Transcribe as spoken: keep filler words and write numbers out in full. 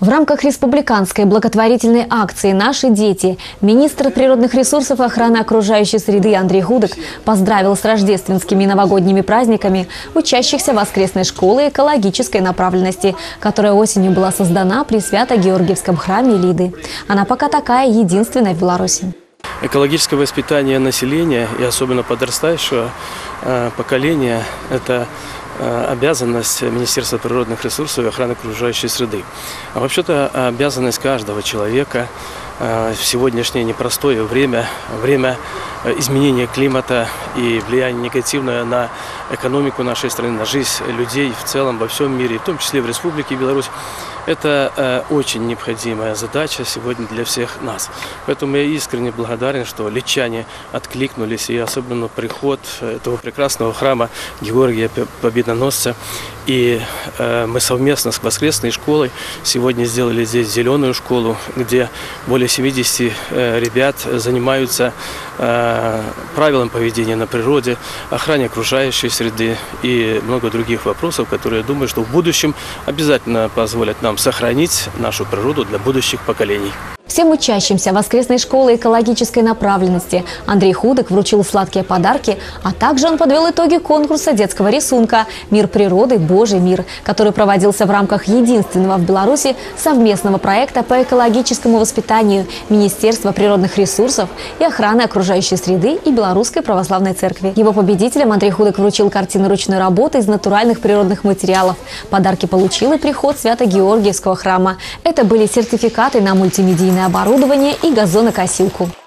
В рамках республиканской благотворительной акции «Наши дети» министр природных ресурсов и охраны окружающей среды Андрей Худок поздравил с рождественскими и новогодними праздниками учащихся воскресной школы экологической направленности, которая осенью была создана при Свято-Георгиевском храме Лиды. Она пока такая единственная в Беларуси. Экологическое воспитание населения и особенно подрастающего поколения – это обязанность Министерства природных ресурсов и охраны окружающей среды. А вообще-то обязанность каждого человека в сегодняшнее непростое время, время изменения климата и влияния негативное на экономику нашей страны, на жизнь людей в целом во всем мире, в том числе в Республике Беларусь. Это очень необходимая задача сегодня для всех нас. Поэтому я искренне благодарен, что лидчане откликнулись, и особенно приход этого прекрасного храма Георгия Победоносца. И э, мы совместно с воскресной школой сегодня сделали здесь зеленую школу, где более семидесяти э, ребят занимаются э, правилам поведения на природе, охране окружающей среды и много других вопросов, которые, я думаю, что в будущем обязательно позволят нам сохранить нашу природу для будущих поколений. Всем учащимся воскресной школы экологической направленности Андрей Худок вручил сладкие подарки, а также он подвел итоги конкурса детского рисунка «Мир природы. Божий мир», который проводился в рамках единственного в Беларуси совместного проекта по экологическому воспитанию Министерства природных ресурсов и охраны окружающей среды и Белорусской православной церкви. Его победителям Андрей Худок вручил картины ручной работы из натуральных природных материалов. Подарки получил и приход Свято-Георгиевского храма. Это были сертификаты на мультимедийное оборудование и газонокосилку.